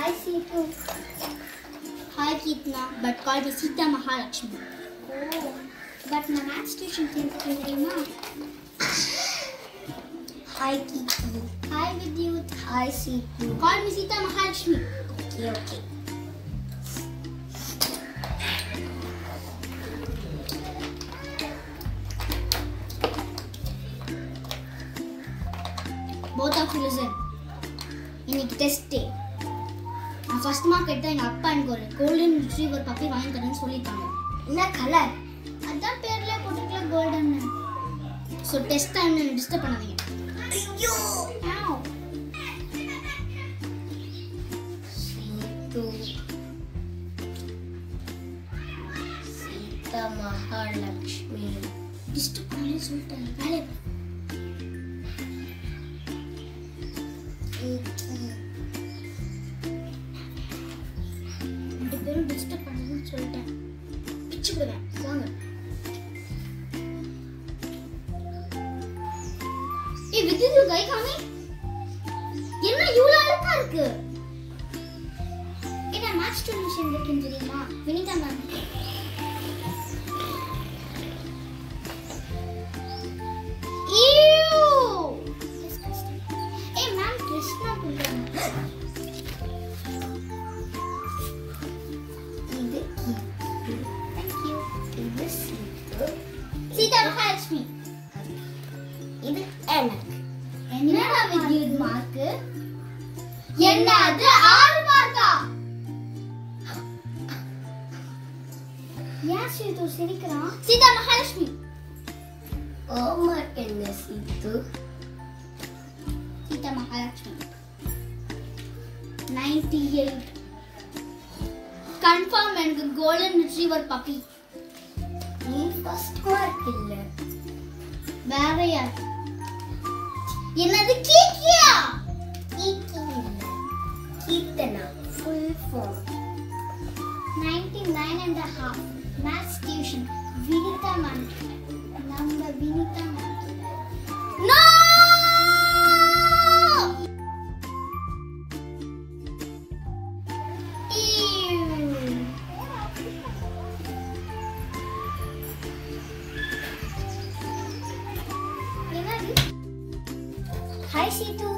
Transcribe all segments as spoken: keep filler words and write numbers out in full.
Hi Seetu. Hi Keetna, but call me Sita Mahalakshmi. Oh, but my maths tuition தெரியுமா? Hi Keetna. Hi Vidyut. Hi Seetu. Call me Sita Mahalakshmi. Okay, okay. Both of you listen. இன்னைக்கு test day. நான் first mark எடுத்தா எங்க அப்பா எனக்கு ஒரு golden retriever puppy வாங்கி தரேன்னு சொல்லிட்டாங்க. என்ன கலர்? அதான் பேர்ல போட்டுக்கல கோல்டன். சோ டெஸ்ட் டைம்ல என்ன டிஸ்டர்ப் பண்ணாதீங்க. ஐயோ. ஆவ். சீத்து. சீதா மகாலட்சுமி. டிஸ்டர்ப் பண்ணி சொல்லிட்டேன். வேலை ரெண்டு பேரும் டிஸ்டர்ப் பண்ணணும்னு சொல்லிட்டேன். பிச்சு விடுவேன். வாங்க. ஏய் வித்யுத் கை காமி. என்ன இவ்வளவு அழகா இருக்கு? என்ன மேட்ச் டென்ஷன் இருக்குன்னு தெரியுமா? வினிதா மேம். Sita Mahalakshmi. இது எனக்கு. என்னடா வித்யுத் மார்க்? என்னது ஆறு மார்க்கா? ஏன் சீது சிரிக்கிறான்? Sita Mahalakshmi. ஹோம்வொர்க் என்ன Seethu? Sita Mahalakshmi. ninety-eight. Confirm எனக்கு golden retriever puppy. நீ ஃபர்ஸ்ட் மார்க் இல்ல. வேற யார்? என்னது கீக்கியா? கீக்கி இல்ல. Keerthana full form. ninety-nine and a half. Maths tuition. Vinita ma'am. Number Vinita ma'am. No! Hi Seetu.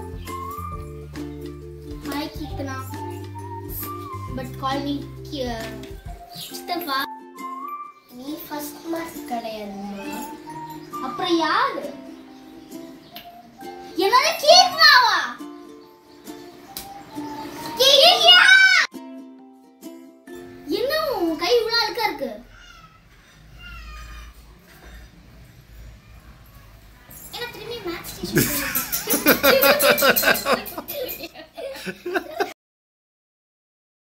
Hi Keetna. But call me Mustafa. நீ first mark கிடையாதுமா. அப்புறம் யாரு? என்னது கீத்னாவா? கீக்கியா! என்ன உன் கை இவ்வளவு அழுக்கா இருக்கு? என்ன திரும்பி மேட்ச் டீச்சர்